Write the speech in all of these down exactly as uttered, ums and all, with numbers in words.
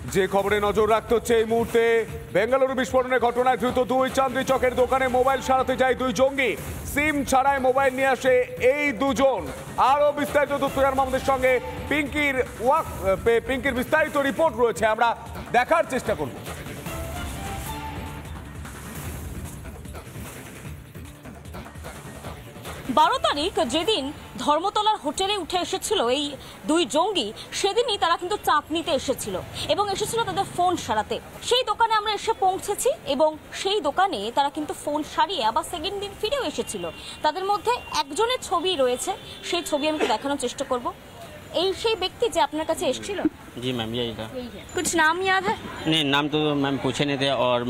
যে খবরে নজর রাখতে হচ্ছে এই মুহূর্তে, বেঙ্গালুরু বিস্ফোরণের ঘটনায় ধৃত দুই চাঁদনি চকের দোকানে মোবাইল সারাতে যায় দুই জঙ্গি। সিম ছাড়াই মোবাইল নিয়ে আসে এই দুজন। আরো বিস্তারিত তথ্য জানাবো আমাদের সঙ্গে পিঙ্কির ওয়াক পিঙ্কির বিস্তারিত রিপোর্ট রয়েছে, আমরা দেখার চেষ্টা করব। বারো তারিখ যেদিন ধর্মতলার হোটেলে উঠে এসেছিল এই দুই জঙ্গি, সেদিনই তারা কিন্তু চাঁদনিতে এসেছিল এবং এসেছিল তাদের ফোন সারাতে। সেই দোকানে আমরা এসে পৌঁছেছি এবং সেই দোকানে তারা কিন্তু ফোন সারিয়ে আবার সেকেন্ড দিন ফিরেও এসেছিল। তাদের মধ্যে একজনের ছবি রয়েছে, সেই ছবি আমি দেখানোর চেষ্টা করব। এই সেই ব্যক্তি যে আপনার কাছে এসেছিল? जी मैम यही था। कुछ नाम याद है? नहीं नाम तो मैम पूछे नहीं थे और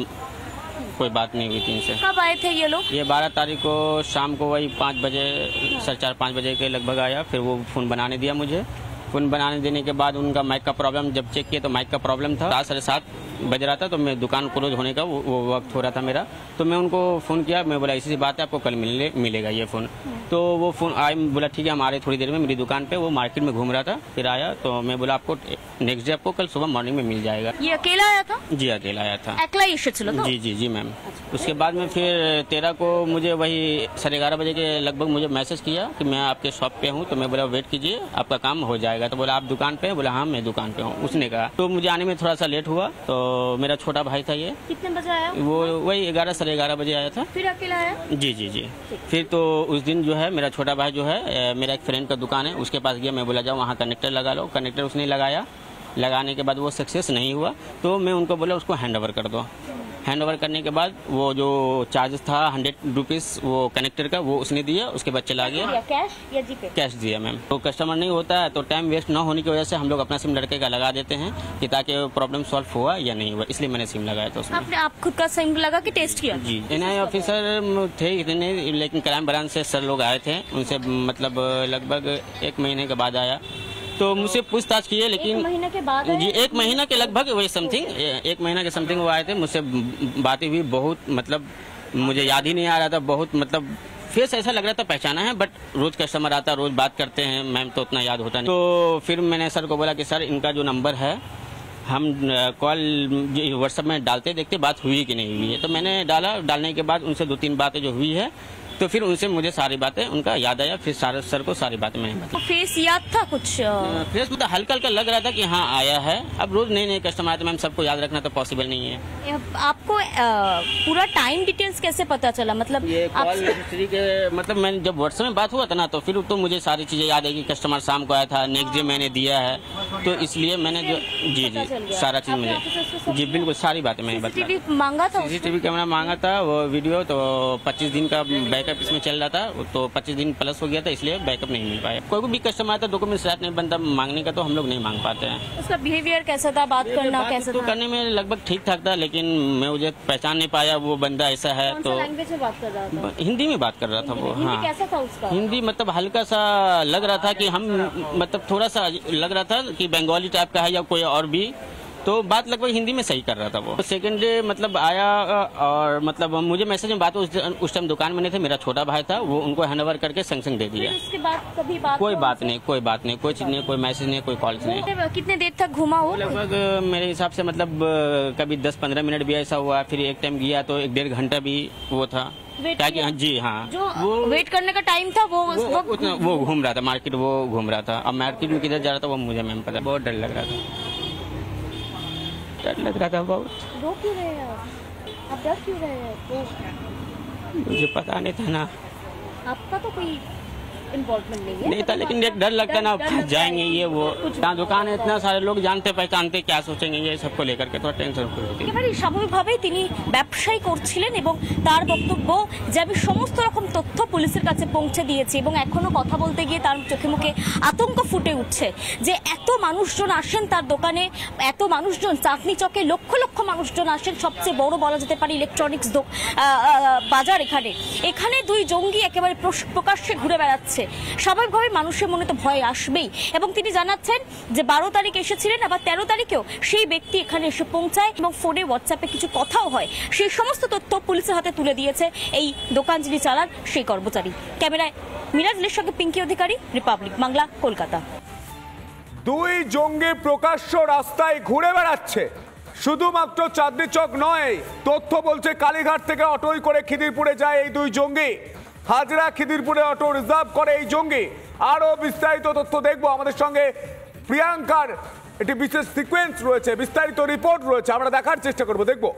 कोई बात नहीं हुई थी इनसे। कब आए थे ये लोग? ये बारह तारीख को शाम को वही पाँच बजे साढ़े चार पाँच बजे के लगभग आया। फिर वो फ़ोन बनाने दिया मुझे। फ़ोन बनाने देने के बाद उनका माइक का प्रॉब्लम जब चेक किया तो माइक का प्रॉब्लम था। सात साढ़े सात बज रहा था तो मैं दुकान क्लोज होने का वो, वो वक्त हो रहा था मेरा। तो मैं उनको फ़ोन किया, मैं बोला ऐसी सी बात है आपको कल मिलने मिलेगा ये फ़ोन। तो वो फ़ोन आए, बोला ठीक है हम आ रहे थोड़ी देर में मेरी दुकान पे। वो मार्केट में घूम रहा था, फिर आया तो मैं बोला आपको नेक्स्ट डे आपको कल सुबह मॉर्निंग में मिल जाएगा। ये अकेला आया था? जी अकेला आया था। अकेला ही एसेছিল তো? जी जी जी मैम। उसके बाद में फिर तेरह को मुझे वही साढ़े ग्यारह बजे के लगभग मुझे मैसेज किया कि मैं आपके शॉप पे हूँ। तो मैं बोला वेट कीजिए आपका काम हो जाएगा। तो बोला आप दुकान पे? बोला हाँ मैं दुकान पे हूँ। उसने कहा तो मुझे आने में थोड़ा सा लेट हुआ। तो मेरा छोटा भाई था ये। कितने बजे आया? वो वही ग्यारह साढ़े ग्यारह बजे आया था। फिर अकेला आया? जी जी जी। फिर तो उस दिन जो है मेरा छोटा भाई जो है मेरा एक फ्रेंड का दुकान है उसके पास गया। मैं बोला जाओ वहाँ कनेक्टर लगा लो। कनेक्टर उसने लगाया। लगाने के बाद वो सक्सेस नहीं हुआ तो मैं उनको बोला उसको हैंड ओवर कर दो। हैंड ओवर करने के बाद वो जो चार्जेस था हंड्रेड रुपीज़ वो कनेक्टर का वो उसने दिया। उसके बाद चला गया। कैश या जीपे? कैश दिया मैम। तो कस्टमर नहीं होता है तो टाइम वेस्ट ना होने की वजह से हम लोग अपना सिम लड़के का लगा देते हैं कि ताकि प्रॉब्लम सॉल्व हुआ या नहीं हुआ, इसलिए मैंने सिम लगाया था उसमें। आपने आप खुद का सिम लगा के टेस्ट किया? जी एन आई ऑफिसर थे इतने, लेकिन क्राइम ब्रांच से सर लोग आए थे। उनसे मतलब लगभग एक महीने के बाद आया तो मुझसे पूछताछ किए। लेकिन एक महीने के बाद जी एक महीना के लगभग वही समथिंग एक महीना के समथिंग वो आए थे। मुझसे बातें हुई बहुत, मतलब मुझे याद ही नहीं आ रहा था। बहुत मतलब फेस ऐसा लग रहा था पहचाना है, बट रोज कस्टमर आता रोज बात करते हैं मैम तो उतना याद होता नहीं। तो फिर मैंने सर को बोला कि सर इनका जो नंबर है हम कॉल व्हाट्सएप में डालते देखते बात हुई कि नहीं हुई है। तो मैंने डाला। डालने के बाद उनसे दो तीन बातें जो हुई है तो फिर उनसे मुझे सारी बातें उनका याद आया। फिर सारे सर को सारी बातें मैंने बताई। फेस याद था कुछ? फेस मतलब हल्का हल्का लग रहा था कि हाँ आया है। अब रोज नए नए कस्टमर आते मैम, सबको याद रखना तो पॉसिबल नहीं है। आपको आ, पूरा टाइम डिटेल्स कैसे पता चला? मतलब ये कॉल हिस्ट्री के मतलब मैंने जब व्हाट्सएप में बात हुआ था ना तो फिर तो मुझे सारी चीजें याद है कि कस्टमर शाम को आया था, नेक्स्ट डे मैंने दिया है। तो इसलिए मैंने जो जी जी सारा चीज मुझे जी बिल्कुल सारी बातें मैंने बताई। मांगा था सीसीटीवी कैमरा मांगा था वो वीडियो। तो पच्चीस दिन का बैकअप इसमें चल रहा था तो पच्चीस दिन प्लस हो गया था इसलिए बैकअप नहीं मिल पाया। कोई भी कस्टमर आता डॉक्यूमेंट साथ नहीं बनता मांगने का तो हम लोग नहीं मांग पाते हैं। उसका बिहेवियर कैसा था? बात करना कैसा तो था? करने में लगभग ठीक ठाक था, लेकिन मैं मुझे पहचान नहीं पाया वो बंदा ऐसा है। तो लैंग्वेज में बात कर रहा था? हिंदी में बात कर रहा था वो। हाँ कैसा था उसका हिंदी? मतलब हल्का सा लग रहा था कि हम मतलब थोड़ा सा लग रहा था कि बंगाली टाइप का है या कोई और भी। तो बात लगभग हिंदी में सही कर रहा था वो। तो सेकेंड डे मतलब आया और मतलब मुझे मैसेज में बात उस, उस टाइम दुकान में नहीं थे। मेरा छोटा भाई था वो उनको हैंड ओवर करके संग संग दे दिया। उसके बाद कभी बात कोई बात नहीं कोई बात नहीं कोई चीज नहीं कोई मैसेज नहीं कोई कॉल नहीं। कितने देर तक घूमा वो? लगभग मेरे हिसाब से मतलब कभी दस पंद्रह मिनट भी ऐसा हुआ। फिर एक टाइम गया तो एक डेढ़ घंटा भी वो था। क्या कि जी हाँ जो वो वेट करने का टाइम था वो वो, वो, वो घूम रहा था मार्केट, वो घूम रहा था। अब मार्केट में किधर जा रहा था वो मुझे मैम पता। बहुत डर लग रहा था, डर लग रहा था बहुत। रो क्यों रहे हैं आप? आप डर क्यों रहे हैं? मुझे पता नहीं था ना। आपका तो कोई इन्वॉल्वमेंट नहीं है? नहीं था, लेकिन एक डर लगता ना फंस जाएंगे ये वो। जहाँ दुकान है इतना सारे लोग जानते पहचानते क्या सोचेंगे ये सबको लेकर के थोड़ा टेंशन होती है। একেবারে স্বাভাবিকভাবেই তিনি ব্যবসায়ী করছিলেন এবং তার বক্তব্য যে আমি সমস্ত রকম তথ্য পুলিশের কাছে পৌঁছে দিয়েছি এবং এখনো কথা বলতে গিয়ে তার চোখে মুখে আতঙ্ক ফুটে উঠছে যে এত মানুষজন আসেন তার দোকানে, এত মানুষজন চাঁদনি চকে লক্ষ লক্ষ মানুষজন আসেন। সবচেয়ে বড় বলা যেতে পারে ইলেকট্রনিক্স বাজার এখানে। এখানে দুই জঙ্গি একেবারে প্রকাশ্যে ঘুরে বেড়াচ্ছে। স্বাভাবিকভাবে মানুষের মনে তো ভয় আসবেই এবং তিনি জানাচ্ছেন যে বারো তারিখ এসেছিলেন আবার তেরো তারিখেও সেই ব্যক্তি এখানে এসে পৌঁছায় এবং ফোনে হোয়াটসঅ্যাপে কিছু কথাও হয়। সেই সমস্ত তথ্য পুলিশের হাতে তুলে দিয়েছে এই দোকান যিনি চালান সেই কর্মচারী। ক্যামেরায় মিরাজের সঙ্গে পিঙ্কি অধিকারী, রিপাবলিক বাংলা, কলকাতা। দুই জঙ্গি প্রকাশ্য রাস্তায় ঘুরে বেড়াচ্ছে। শুধুমাত্র চাঁদনি চক নয়, তথ্য বলছে কালীঘাট থেকে অটোই করে খিদিরপুরে যায় এই দুই জঙ্গি। হাজরা খিদিরপুরে অটো রিজার্ভ করে এই জঙ্গি। আরো বিস্তারিত তথ্য দেখবো, আমাদের সঙ্গে প্রিয়াঙ্কার একটি বিশেষ সিকোয়েন্স রয়েছে, বিস্তারিত রিপোর্ট রয়েছে, আমরা দেখার চেষ্টা করব, দেখবো।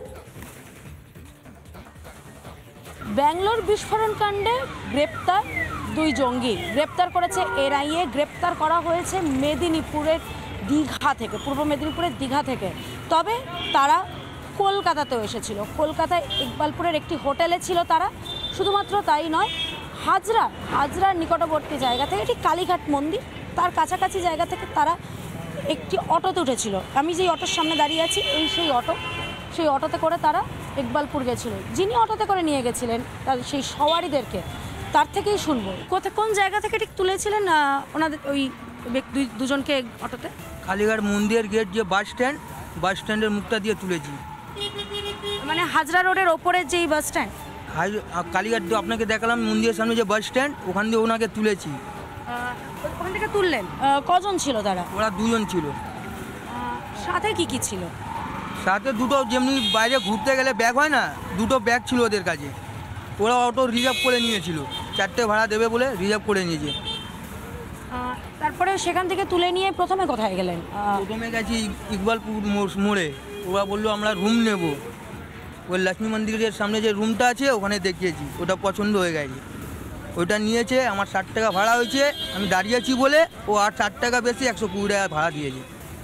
ব্যাঙ্গালোর বিস্ফোরণ কাণ্ডে গ্রেপ্তার দুই জঙ্গি, গ্রেপ্তার করেছে এনআইএ। গ্রেপ্তার করা হয়েছে মেদিনীপুরের দীঘা থেকে, পূর্ব মেদিনীপুরের দীঘা থেকে। তবে তারা কলকাতাতেও এসেছিল, কলকাতায় ইকবালপুরের একটি হোটেলে ছিল তারা। শুধুমাত্র তাই নয়, হাজরা হাজরার নিকটবর্তী জায়গা থেকে, এটি কালীঘাট মন্দির, তার কাছাকাছি জায়গা থেকে তারা একটি অটোতে উঠেছিল। আমি যেই অটোর সামনে দাঁড়িয়ে আছি এই সেই অটো, সেই অটোতে করে তারা ইকবালপুর গেছিল। যিনি অটোতে করে নিয়ে গেছিলেন তার সেই সওয়ারিদেরকে, তার থেকেই শুনবো কোথায় কোন জায়গা থেকে ঠিক তুলেছিলেন ওনাদের ওই দুই দুজনকে অটোতে। কালীঘাট মন্দিরের গেট যে বাস স্ট্যান্ড, বাস স্ট্যান্ডের মুখটা দিয়ে তুলেছি। মানে হাজরা রোডের ওপরের যেই বাস স্ট্যান্ড, কালীঘাট আপনাকে দেখালাম মন্দিরের সামনে যে বাস স্ট্যান্ড, ওখান দিয়ে ওনাকে তুলেছি। ওখান থেকে তুললেন। কজন ছিল তারা? ওরা দুজন ছিল। সাথে কি কি ছিল? সাথে দুটো, যেমনি বাইরে ঘুরতে গেলে ব্যাগ হয় না, দুটো ব্যাগ ছিল ওদের কাছে। ওরা অটো রিজার্ভ করে নিয়েছিল, চারটে ভাড়া দেবে বলে রিজার্ভ করে নিয়েছে। তারপরে সেখান থেকে তুলে নিয়ে প্রথমে কোথায় গেলেন? প্রথমে গেছি ইকবালপুর মোড়ে। ওরা বললো আমরা রুম নেব, ওই লক্ষ্মী মন্দিরের সামনে যে রুমটা আছে ওখানে দেখিয়েছি, ওটা পছন্দ হয়ে গেছে, ওইটা নিয়েছে। আমার ষাট টাকা ভাড়া হয়েছে, আমি দাঁড়িয়েছি বলে ও আর ষাট টাকা বেশি একশো কুড়ি টাকা ভাড়া দিয়েছে।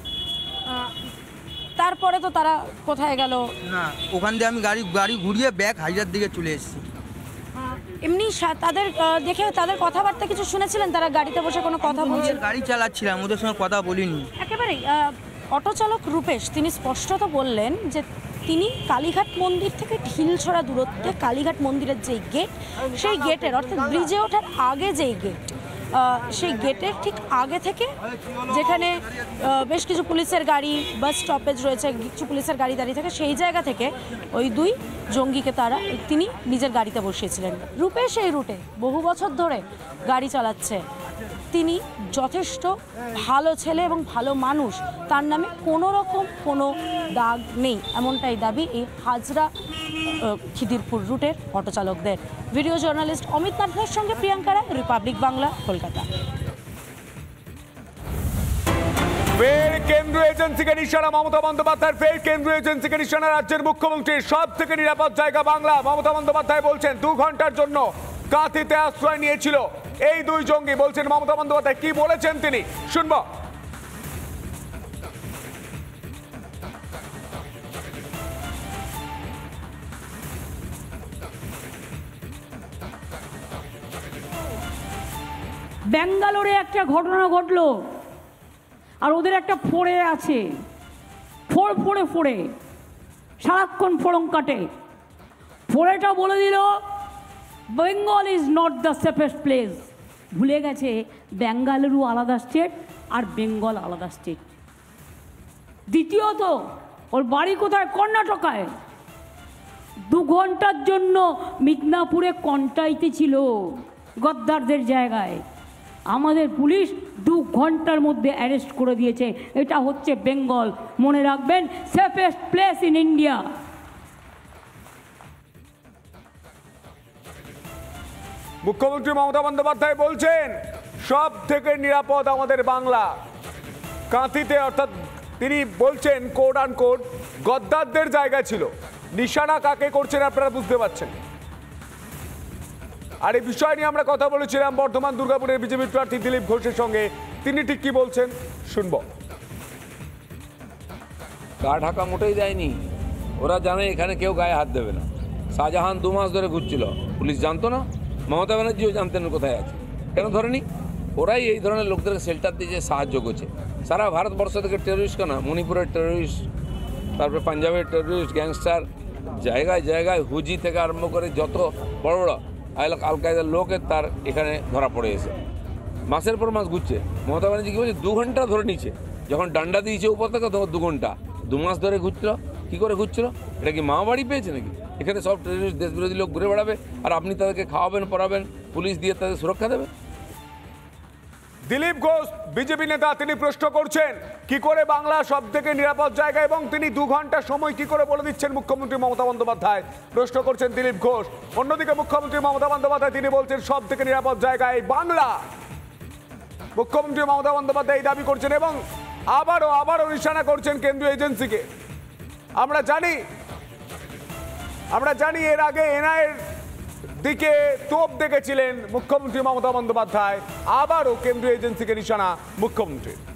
তারপরে তো তারা কোথায় গেল? না, ওখান দিয়ে আমি গাড়ি গাড়ি ঘুরিয়ে ব্যাগ হাজার দিকে চলে এসেছি। এমনি তাদের দেখে তাদের কথাবার্তা কিছু শুনেছিলেন? তারা গাড়িতে বসে কোনো কথা বলছে? গাড়ি চালাচ্ছিলাম, ওদের সঙ্গে কথা বলিনি। একেবারেই অটো চালক রূপেশ তিনি স্পষ্টত বললেন যে তিনি কালীঘাট মন্দির থেকে ঢিলছড়া দূরত্বে কালীঘাট মন্দিরের যেই গেট, সেই গেটের অর্থাৎ ব্রিজে ওঠার আগে যেই গেট, সেই গেটের ঠিক আগে থেকে যেখানে বেশ কিছু পুলিশের গাড়ি, বাস স্টপেজ রয়েছে, কিছু পুলিশের গাড়ি দাঁড়িয়ে থাকে, সেই জায়গা থেকে ওই দুই জঙ্গিকে তারা তিনি নিজের গাড়িতে বসিয়েছিলেন। রূপেশ এই রুটে বহু বছর ধরে গাড়ি চালাচ্ছে, তিনি যথেষ্ট ভালো ছেলে এবং ভালো মানুষ, তার নামে কোনো রকম কোনো দাগ নেই, এমনটাই দাবি এই হাজরা খিদিরপুর রুটের অটো চালকদের। ভিডিও জার্নালিস্ট অমিত নাথের সঙ্গে প্রিয়াঙ্কা রায়, রিপাবলিক বাংলা, কলকাতা। ফের কেন্দ্রীয় এজেন্সিকে নিশানা মমতা বন্দ্যোপাধ্যায়ের, ফের কেন্দ্রীয় এজেন্সিকে নিশানা রাজ্যের মুখ্যমন্ত্রীর। সব থেকে নিরাপদ জায়গা বাংলা, মমতা বন্দ্যোপাধ্যায় বলছেন। দু ঘন্টার জন্য কাঁথিতে আশ্রয় নিয়েছিল এই দুই জঙ্গি, বলছেন মমতা বন্দ্যোপাধ্যায়। কি বলেছেন তিনি, শুনবো। ব্যাঙ্গালোরে একটা ঘটনা ঘটলো, আর ওদের একটা ফোড়ে আছে, ফোড় ফোড়ে ফোড়ে সারাক্ষণ ফোড়ং কাটে। ফোড়েটা বলে দিল Bengal is not the safest place. ভুলে গেছে বেঙ্গালুরু আলাদা স্টেট আর বেঙ্গল আলাদা স্টেট। দ্বিতীয়ত ওর বাড়ি কোথায়? কর্ণাটকায়। দু ঘন্টার জন্য মিদনাপুরে কন্টাইতে ছিল গদ্দারদের জায়গায়। আমাদের পুলিশ দু ঘন্টার মধ্যে অ্যারেস্ট করে দিয়েছে। এটা হচ্ছে বেঙ্গল, মনে রাখবেন, সেফেস্ট প্লেস ইন ইন্ডিয়া। মুখ্যমন্ত্রী মমতা বন্দ্যোপাধ্যায় বলছেন সব থেকে নিরাপদ আমাদের বাংলা। কাঁথিতে, অর্থাৎ তিনি বলছেন কোড আন কোড গদ্দারদের জায়গা ছিল। নিশানা কাকে করছেন আপনারা বুঝতে পারছেন। আর এই বিষয় নিয়ে আমরা কথা বলেছিলাম বর্ধমান দুর্গাপুরের বিজেপি প্রার্থী দিলীপ ঘোষের সঙ্গে। তিনি ঠিক কি বলছেন, শুনবো। গা ঢাকা মোটেই দেয়নি, ওরা জানে এখানে কেউ গায়ে হাত দেবে না। শাহজাহান দু মাস ধরে ঘুরছিল, পুলিশ জানতো না, মমতা ব্যানার্জিও জানতেন কোথায় আছে, কেন ধরেনি? ওরাই এই ধরনের লোকদেরকে শেল্টার দিয়ে সাহায্য করছে। সারা ভারতবর্ষ থেকে টেরোরিস্ট কেনা, মণিপুরের টেরোরিস্ট, তারপরে পাঞ্জাবের টেরোরিস্ট, গ্যাংস্টার, জায়গায় জায়গায় হুজি থেকে আরম্ভ করে যত বড় বড় আল কায়দার লোকের তার এখানে ধরা পড়ে এসে মাসের পর মাস ঘুরছে। মমতা ব্যানার্জি কী বলছে, দু ঘন্টা ধরে নিচ্ছে। যখন ডান্ডা দিয়েছে উপর থেকে তখন দু ঘন্টা, দু মাস ধরে ঘুরছিল। কী করে ঘুরছিল? এটা কি মা বাড়ি পেয়েছে নাকি? এখানে সব টেরোরিস্ট দেশ বিরোধী লোক ঘুরে বেড়াবে আর আপনি তাদেরকে খাওয়াবেন, পড়াবেন, পুলিশ দিয়ে তাদের সুরক্ষা দেবে? দিলীপ ঘোষ বিজেপি নেতা, তিনি প্রশ্ন করছেন কি করে বাংলা সব থেকে নিরাপদ জায়গা, এবং তিনি দু ঘন্টা সময় কি করে বলে দিচ্ছেন মুখ্যমন্ত্রী মমতা বন্দ্যোপাধ্যায়, প্রশ্ন করছেন দিলীপ ঘোষ। অন্যদিকে মুখ্যমন্ত্রী মমতা বন্দ্যোপাধ্যায় তিনি বলছেন সব থেকে নিরাপদ জায়গা এই বাংলা। মুখ্যমন্ত্রী মমতা বন্দ্যোপাধ্যায় এই দাবি করছেন এবং আবারও আবারও নিশানা করছেন কেন্দ্রীয় এজেন্সিকে। আমরা জানি আমরা জানি এর আগে এনআইএর দিকে তোপ দেখেছিলেন মুখ্যমন্ত্রী মমতা বন্দ্যোপাধ্যায়, আবারও কেন্দ্রীয় এজেন্সিকে নিশানা মুখ্যমন্ত্রী।